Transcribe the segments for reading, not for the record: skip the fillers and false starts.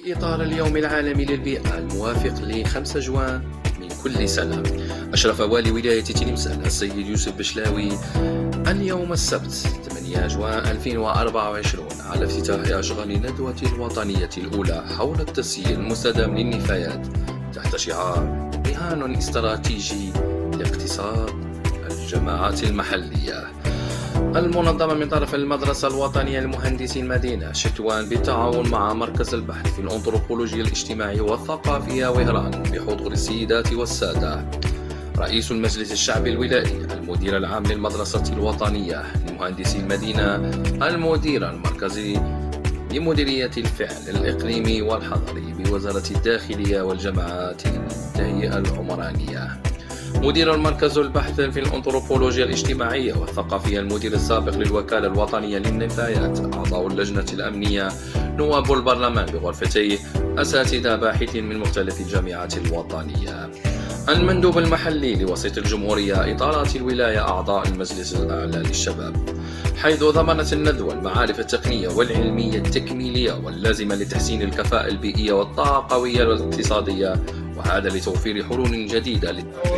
في إطار اليوم العالمي للبيئة الموافق ل5 جوان من كل سنة، أشرف والي ولاية تلمسان السيد يوسف بشلاوي اليوم السبت 8 جوان 2024 على افتتاح أشغال الندوة الوطنية الأولى حول التسيير المستدام للنفايات تحت شعار رهان استراتيجي لاقتصاد الجماعات المحلية، المنظمة من طرف المدرسة الوطنية لمهندسي المدينة شتوان بالتعاون مع مركز البحث في الأنثروبولوجيا الاجتماعية والثقافية وهران بحضور السيدات والسادة. رئيس المجلس الشعبي الولائي، المدير العام للمدرسة الوطنية لمهندسي المدينة، المدير المركزي لمديرية الفعل الإقليمي والحضري بوزارة الداخلية والجماعات التهيئة العمرانية، مدير المركز البحث في الأنثروبولوجيا الاجتماعية والثقافية، المدير السابق للوكالة الوطنية للنفايات، أعضاء اللجنة الأمنية، نواب البرلمان بغرفتيه، أساتذة باحثين من مختلف الجامعات الوطنية، المندوب المحلي لوسيط الجمهورية، إطارات الولاية، أعضاء المجلس الأعلى للشباب، حيث ضمنت الندوة المعارف التقنية والعلمية التكميلية واللازمة لتحسين الكفاءة البيئية والطاقوية والاقتصادية، وهذا لتوفير حلول جديدة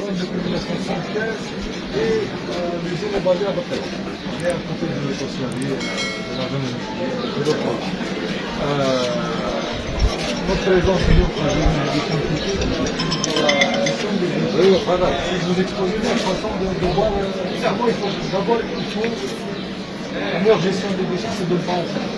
La meilleure gestion des déchets, c'est de ne pas en faire.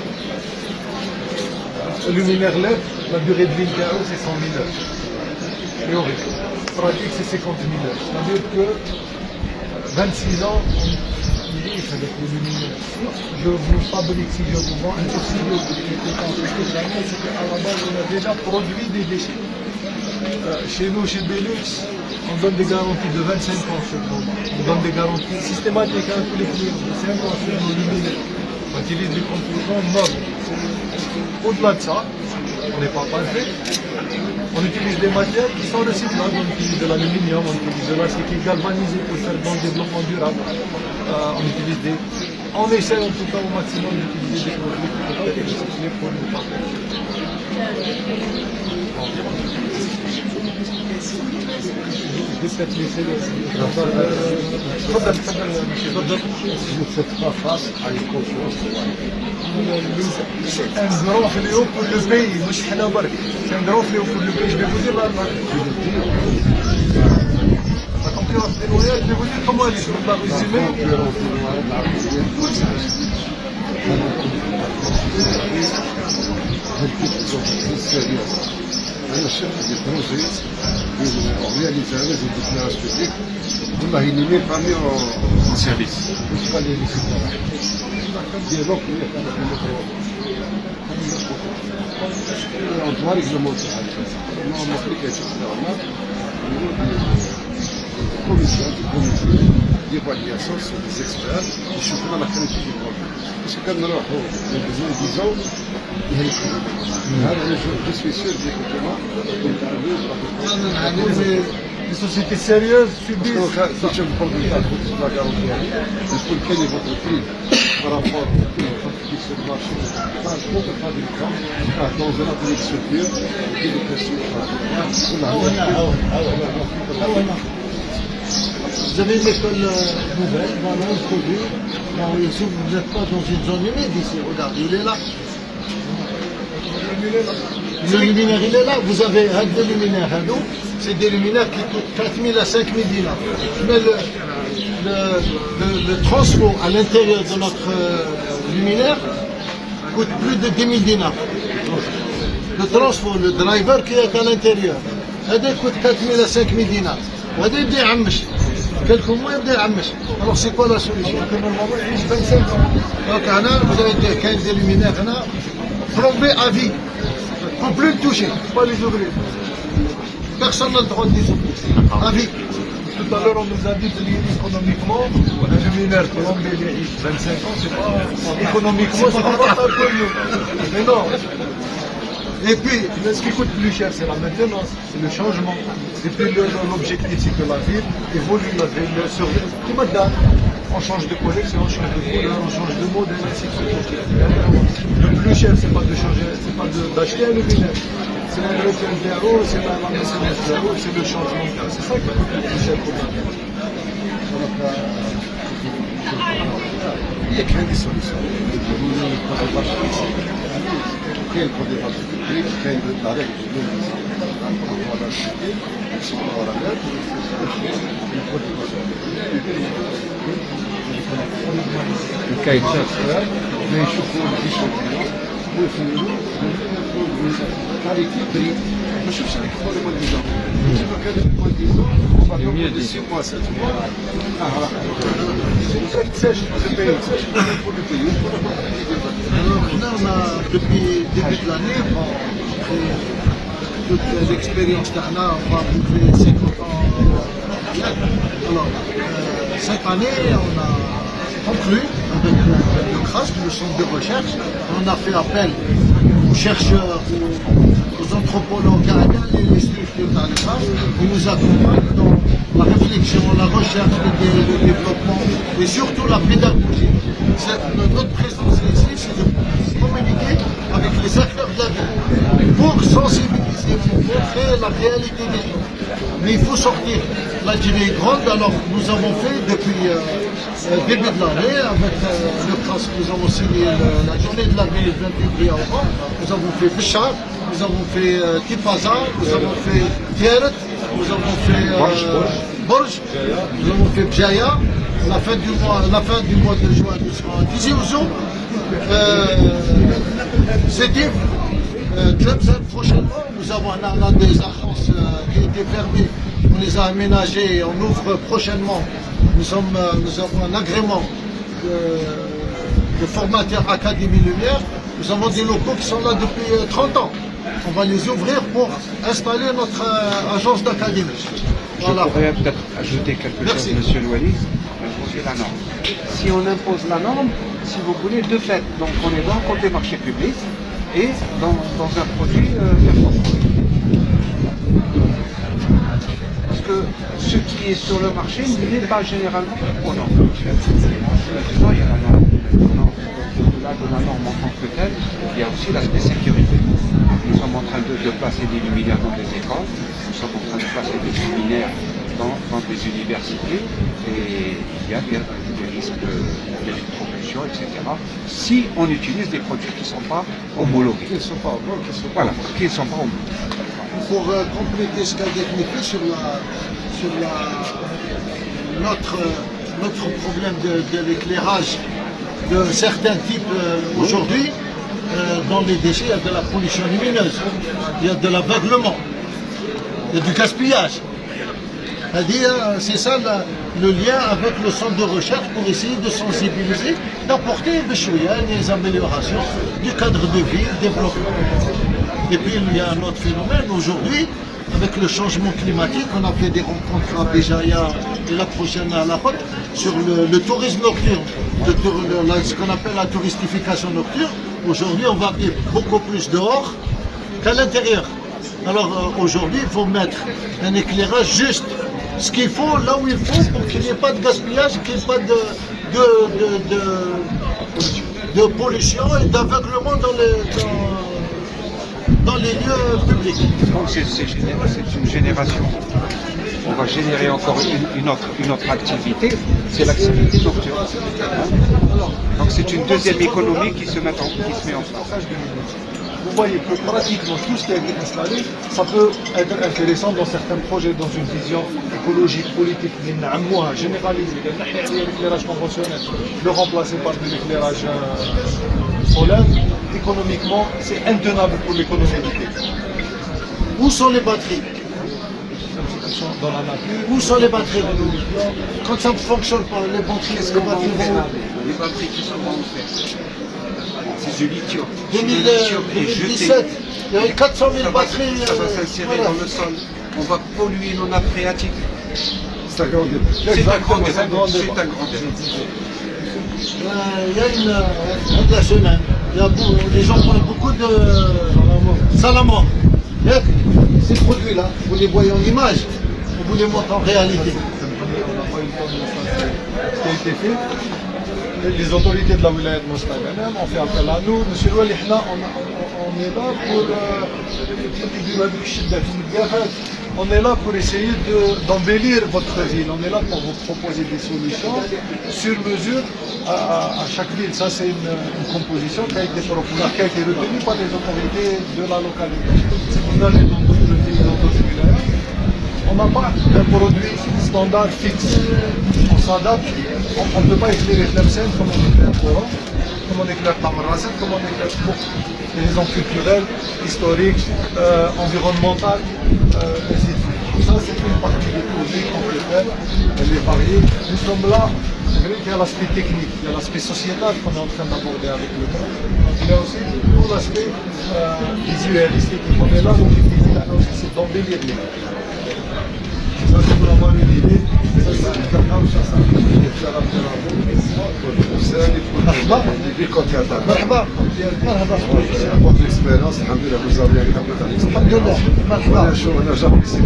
Le luminaire LED, la durée de vie KO, c'est 100 000 heures. Théorique. Pratique, c'est 50 000 heures. C'est-à-dire que 26 ans, on vit avec le luminaire. Je ne veux pas bénéficier du mouvement. Impossible de quelques années, c'est qu'à la base, on a déjà produit des déchets. Chez nous, chez Belux, on donne des garanties de 25 ans sur le moment. On donne des garanties systématiques à tous les clients de 5 ans sur nos luminaires. On utilise des composants nobles. Au-delà de ça, on n'est pas parfait. On utilise des matières qui sont recyclables. On utilise de l'aluminium, on utilise de l'acier qui est galvanisé pour faire dans le développement durable. On essaie en tout cas au maximum d'utiliser des produits qui peuvent être recyclés pour nous partager. Vous ne faites pas face à une concurrence. C'est un grand fléau pour le pays, c'est un grand fléau pour le pays. Je vais vous dire la concurrence déloyale, je vais vous dire comment elle est. Je ne vais pas résumer. أنا الشركة ديال البروجي رياليزا لازم ديكلاراج بيبليك والله ينمي بامي اون سيرفيس قال لي ديالوك on doit réglementer on applique une commission d'évaluation sur les experts يشوفوا لنا كان يجي باش كنروحوا للديزاين Je suis sûr les sociétés sérieuses subissent. Je vous parle de la garantie. Il faut quel est votre prix par rapport au prix qui se marche dans un atelier de structure et de Vous avez une école nouvelle, voilà, un produit. Vous n'êtes pas dans une zone humide ici, regardez, il est là. Le luminaire il est là, vous avez des luminaires à nous, c'est des luminaires qui coûtent 4 000 à 5 000 dinars. Mais le transport à l'intérieur de notre luminaire coûte plus de 10 000 dinars. Le transport, le driver qui est à l'intérieur, ça coûte 4 000 à 5 000 dinars. Quelques mois, il y a alors c'est quoi la solution? Donc vous avez des luminaires plombés à vie. Il ne faut plus le toucher, pas les ouvrir. Personne n'a le droit de les ouvrir. À vie. Tout à l'heure, on nous a dit que économiquement, un luminaire plombé 25 ans, c'est pas économiquement, c'est pas rentable pour nous. Mais non. Et puis, ce qui coûte plus cher, c'est la maintenance, c'est le changement. Et puis l'objectif, c'est que la ville évolue, la ville surveille. Qui m'a donné? On change de collection, on change de couleur, on change de modèle, ainsi de suite. Le plus cher, c'est pas de changer, c'est pas d'acheter un luminaire. c'est l'entretien d'eau, c'est la maintenance d'eau, c'est le changement d'eau. C'est ça qui coûte le plus cher pour la il y a quand même des solutions. كاين البروديفات الكبير كاين الطريق كاين ما يشوفوا الديشوفيون ويفهموا كاليتي بري ما شوفش هذيك الفورمه ديجا كيما كان الفورمه ديجا وبعد 6 mois 7 mois Alors, on a, depuis le début de l'année, toute l'expérience qu'on a, on va prouver 50 ans. Alors, cette année, on a conclu avec le CRAS, le centre de recherche. On a fait appel aux chercheurs, aux anthropologues canadiens et les structures d'Alsace qui nous accompagnent dans la réflexion, la recherche, le développement et surtout la pédagogie. Notre présence ici, c'est de communiquer avec les acteurs de la vie pour sensibiliser, pour montrer la réalité des gens. Mais il faut sortir. L'Algérie est grande, alors nous avons fait depuis début de l'année, avec le CRAS, nous avons signé la journée de la ville le 20 février au Mans, nous avons fait Béchar, nous avons fait Tipaza, nous avons fait Tieret, nous avons fait Borj, nous avons fait Bjaya. La fin du mois de juin, nous serons à Tizi Ouzou. C'était Tlemcen prochainement. Nous avons des agences qui étaient fermées. On les a aménagées et on ouvre prochainement. Nous avons un agrément de formateur Académie Lumière. Nous avons des locaux qui sont là depuis 30 ans. On va les ouvrir pour installer notre agence d'académie. Voilà. Je pourrais peut-être ajouter quelque chose, Monsieur Louali. Imposer la norme. Si on impose la norme, si vous voulez, de fait, donc on est dans le côté marché public et dans un produit performant. Parce que ce qui est sur le marché n'est pas généralement aux normes. Maintenant, il y a la norme. Au-delà de la norme en tant que telle, il y a aussi l'aspect sécurité. Nous sommes en train de placer des luminaires dans les écoles, nous sommes en train de placer des luminaires dans des universités, et il y a des risques d'électrocution, etc. Si on utilise des produits qui ne sont pas homologués. Qui ne sont pas homologués. Pour compléter ce qu'a dit Nicky sur notre problème de l'éclairage de certains types aujourd'hui, dans les déchets, il y a de la pollution lumineuse, il y a de l'aveuglement, il y a du gaspillage. C'est-à-dire, c'est ça le lien avec le centre de recherche pour essayer de sensibiliser, d'apporter des améliorations du cadre de vie, développement. Et puis il y a un autre phénomène aujourd'hui, avec le changement climatique, on a fait des rencontres à Béjaïa et la prochaine à La Rote sur le tourisme nocturne, ce qu'on appelle la touristification nocturne. Aujourd'hui, on va vivre beaucoup plus dehors qu'à l'intérieur. Alors aujourd'hui, il faut mettre un éclairage juste, ce qu'il faut là où il faut pour qu'il n'y ait pas de gaspillage, qu'il n'y ait pas de pollution et d'aveuglement dans les lieux publics. Donc c'est une génération. On va générer encore une autre activité, c'est l'activité nocturne. Donc c'est une deuxième économie qui se met en place. Vous voyez que pratiquement tout ce qui a été installé, ça peut être intéressant dans certains projets, dans une vision écologique, politique, généralisée, l'éclairage conventionnel, le remplacer par de l'éclairage solaire. Économiquement, c'est intenable pour l'économie du pays. Où sont les batteries? Dans la nature. Où sont les batteries? Quand ça ne fonctionne pas, les batteries vont... Les batteries qui sont en fait. C'est du lithium. 2017, il y a eu 400 000 batteries. Ça va s'insérer dans le sol. On va polluer nos nappes phréatiques. C'est un grand débat. C'est un grand débat. Il y a la semaine, les gens parlent beaucoup de salamandre. Ces produits-là, vous les voyez en image, on vous les montre en réalité. Ce qui a été fait, les autorités de la wilaya de Mostar ont fait appel à nous. Monsieur Louali, on est là pour On est là pour essayer d'embellir votre ville, on est là pour vous proposer des solutions sur mesure à chaque ville. Ça, c'est une composition qui a été retenue par les autorités de la localité. On a les d'autres villages. On n'a pas un produit standard fixe. On s'adapte, on ne peut pas éclairer Tlemcen comme on éclaire Coran, comme on éclaire Tamarrasset, comme on éclaire des raisons culturelles, historiques, environnementales, ainsi de suite. Ça, c'est une partie des produits qu'on peut faire, elle est variée. Nous sommes là, il y a l'aspect technique, il y a l'aspect sociétal qu'on est en train d'aborder avec le monde. Il y a aussi tout l'aspect visuel, esthétique. On est là, l'objectif c'est d'embellir les gens. Ça, c'est pour avoir une idée. Ça, c'est le cacao, ça, مرحبا نعطيك اكسبيريونس الحمد لله vous avez un capitaliste الحمد لله مرحبا شو انا جابريسي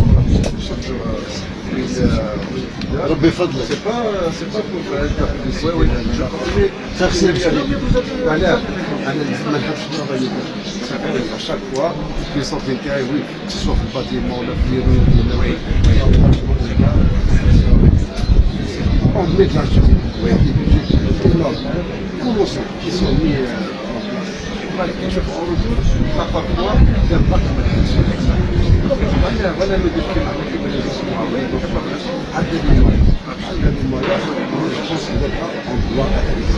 ربي يفضلك سي با pour faire de la publicité oui merci علاه انا ما نحبش نضيع à chaque fois في صوت تاعي وي سواء في الباتيمون ولا في الرود on met de l'argent, oui, des budgets colossaux qui sont mis en place. En retour, parfois, l'impact voilà le défi je pense qu'il doit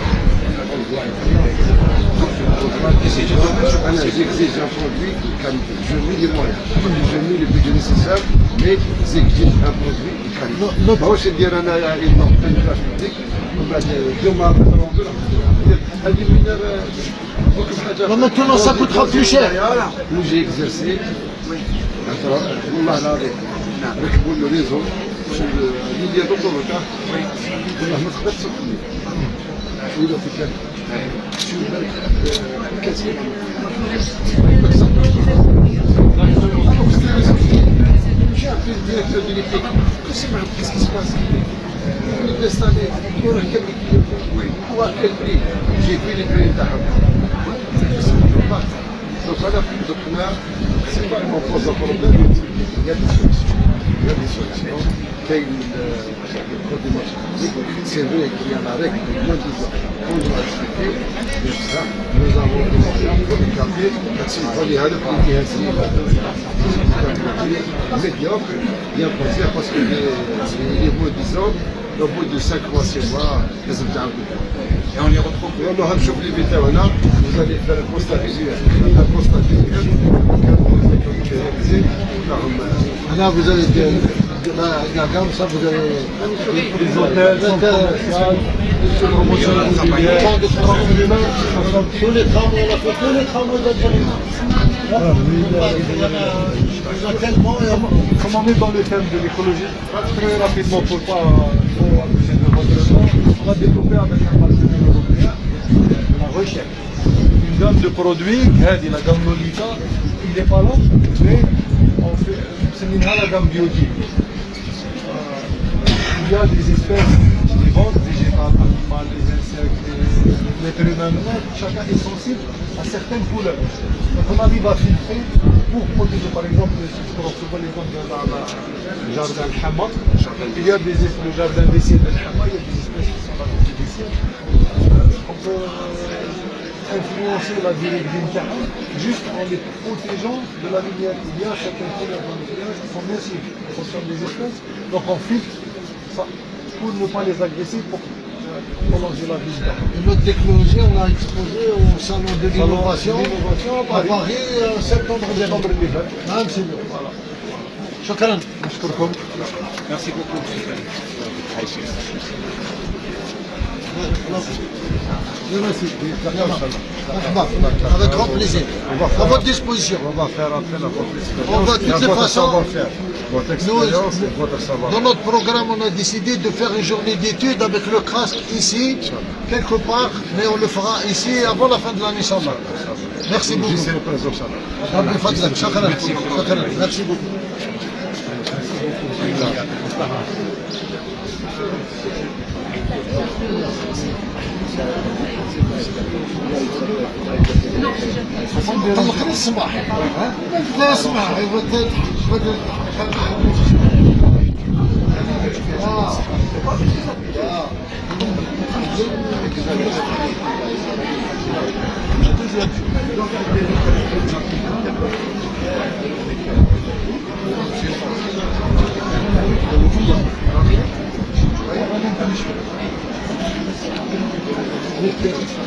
j'exige un produit de qualité. Je mets les moyens, je mets les budgets nécessaires, mais j'exige un produit de qualité. Moi, je dire une plage publique, maintenant, ça coûtera plus cher. Où j'ai exercé, ركبوا له ريزو اللي دوطوروكا والله ما تقدر تسوقني وإذا كان شو بالك كثير j'ai appelé le directeur de l'IPEC. Qu'est-ce qui se passe? Il est installé, il aurait quel ou à quel prix? J'ai vu les prix d'Arabie. Donc voilà, c'est pas qu'on pose un problème, il y a des solutions. Il y a des solutions. C'est vrai qu'il y a la règle de moins de 10 ans. On doit expliquer, mais ça, nous avons des moyens pour les quartiers, on y a le prix qui est médiocre, bien pensé, parce que les moins de 10 ans, au bout de 5 mois, 6 mois, les objectifs. Et on les retrouve. On aura le chocolat vétérinaire, vous allez faire le constat visuel. Le constat visuel, là, vous avez la gamme, ça, vous avez des hôtels, des promotions immobilières, tous les travaux, on a fait tous les travaux d'Algérie. Comme on est dans le thème de l'écologie, très rapidement, pour ne pas trop abuser de votre temps, on va développer avec un partenaire européen la recherche. Une gamme de produits, la gamme Lolita, il n'est pas là, mais on fait, c'est la gamme biotique. Il y a des espèces vivantes, végétales, animales, des insectes, l'être humain, chacun est sensible à certaines couleurs. Donc on arrive à filtrer pour protéger, par exemple, pour recevoir les zones de le jardin de Hama. Il y a le jardin d'essai de Hama, il y a des espèces qui sont là pour d'essai. On peut influencer la durée de vie juste en les protégeant de la lumière. Il y a certaines couleurs dans le village qui sont nocives en fonction des espèces. Donc on filtre ça pour ne pas les agresser, pour prolonger la vie. Et notre technologie, on l'a exposé au salon de l'innovation à Paris en septembre dernier. C'est mieux. Voilà. Shukran. Merci beaucoup. Avec grand plaisir. À votre disposition. On va faire après la votre expérience. On va de toutes les façons. Votre expérience et votre savoir. Dans notre programme, on a décidé de faire une journée d'études avec le casque ici, quelque part, mais on le fera ici avant la fin de l'année, Inch'Allah. Merci beaucoup. J'essaie le présent, Merci beaucoup. طلق الصباح لا اسمع Thank you.